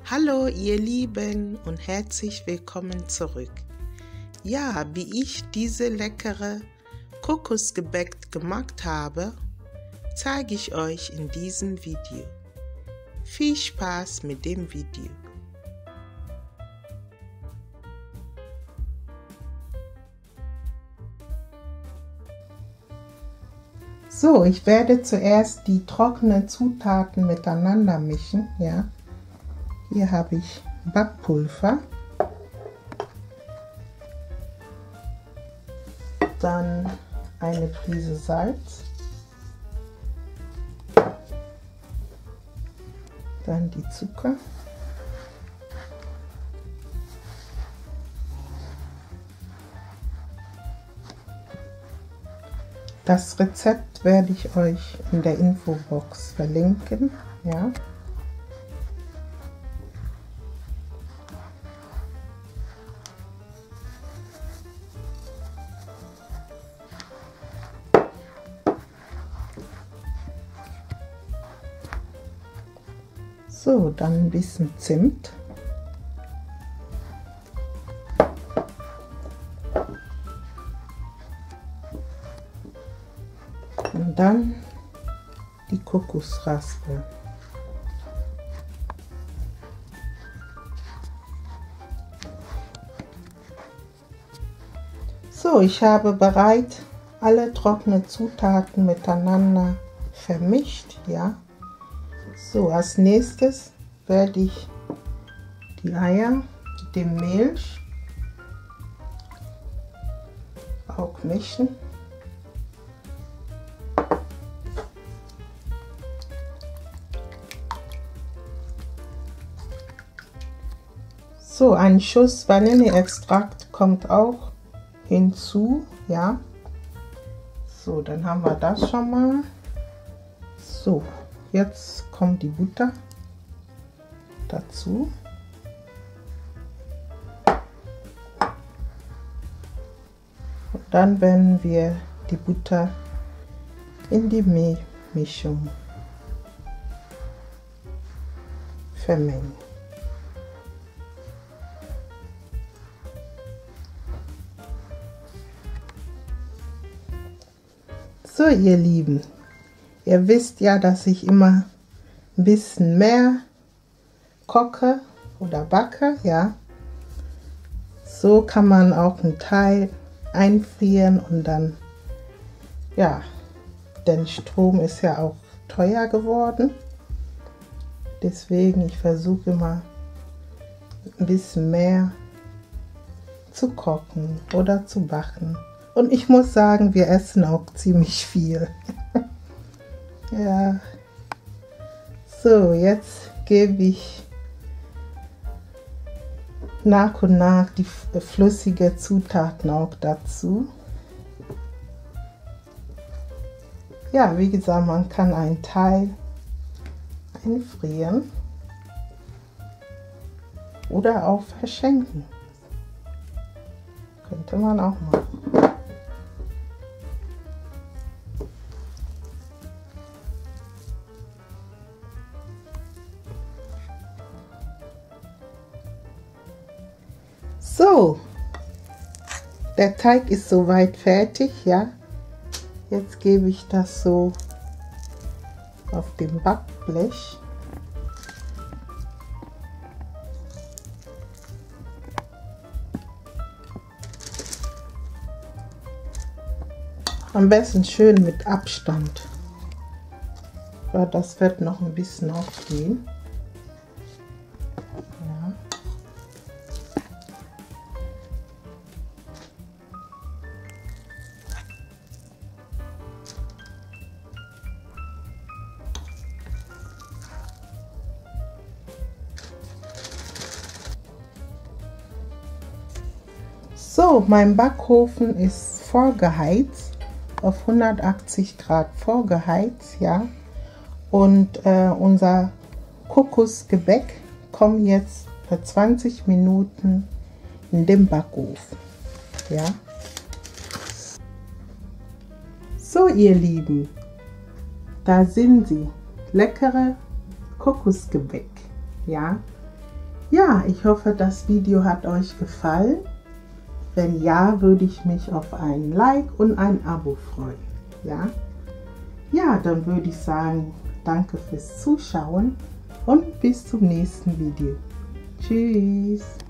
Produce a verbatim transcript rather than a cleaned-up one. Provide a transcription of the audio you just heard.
Hallo ihr Lieben und herzlich willkommen zurück. Ja, wie ich diese leckere Kokosgebäck gemacht habe, zeige ich euch in diesem Video. Viel Spaß mit dem Video. So, ich werde zuerst die trockenen Zutaten miteinander mischen, ja. Hier habe ich Backpulver, dann eine Prise Salz, dann die Zucker, das Rezept werde ich euch in der Infobox verlinken, ja. So, dann ein bisschen Zimt. Und dann die Kokosraspeln. So, ich habe bereits alle trockenen Zutaten miteinander vermischt, ja. So, als nächstes werde ich die Eier mit dem Milch auch mischen. So, ein Schuss Vanilleextrakt kommt auch hinzu, ja. So, dann haben wir das schon mal. So. Jetzt kommt die Butter dazu. Und dann werden wir die Butter in die Mischung vermengen. So, ihr Lieben. Ihr wisst ja, dass ich immer ein bisschen mehr koche oder backe, ja. So kann man auch einen Teil einfrieren und dann, ja, denn Strom ist ja auch teuer geworden. Deswegen, ich versuche immer ein bisschen mehr zu kochen oder zu backen. Und ich muss sagen, wir essen auch ziemlich viel. Ja, so, jetzt gebe ich nach und nach die flüssige Zutaten auch dazu. Ja, wie gesagt, man kann einen Teil einfrieren oder auch verschenken. Könnte man auch machen. So, der Teig ist soweit fertig, ja. Jetzt gebe ich das so auf dem Backblech. Am besten schön mit Abstand, weil das wird noch ein bisschen aufgehen. So, mein Backofen ist vorgeheizt, auf hundertachtzig Grad vorgeheizt, ja. Und äh, unser Kokosgebäck kommt jetzt für zwanzig Minuten in den Backofen, ja. So, ihr Lieben, da sind sie, leckere Kokosgebäck, ja. Ja, ich hoffe, das Video hat euch gefallen. Wenn ja, würde ich mich auf ein Like und ein Abo freuen. Ja, ja, dann würde ich sagen, danke fürs Zuschauen und bis zum nächsten Video. Tschüss.